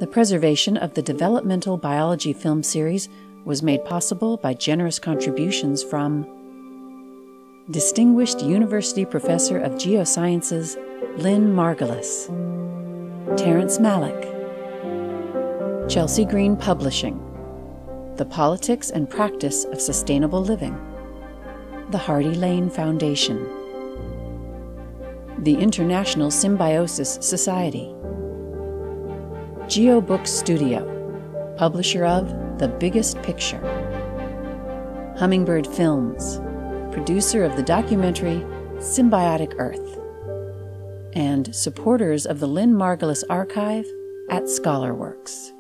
The preservation of the Developmental Biology film series was made possible by generous contributions from Distinguished University Professor of Geosciences Lynn Margulis, Terrence Malick, Chelsea Green Publishing, The Politics and Practice of Sustainable Living, the Hardy Lane Foundation, the International Symbiosis Society, GeoBook Studio, publisher of The Biggest Picture, Hummingbird Films, producer of the documentary Symbiotic Earth, and supporters of the Lynn Margulis Archive at ScholarWorks.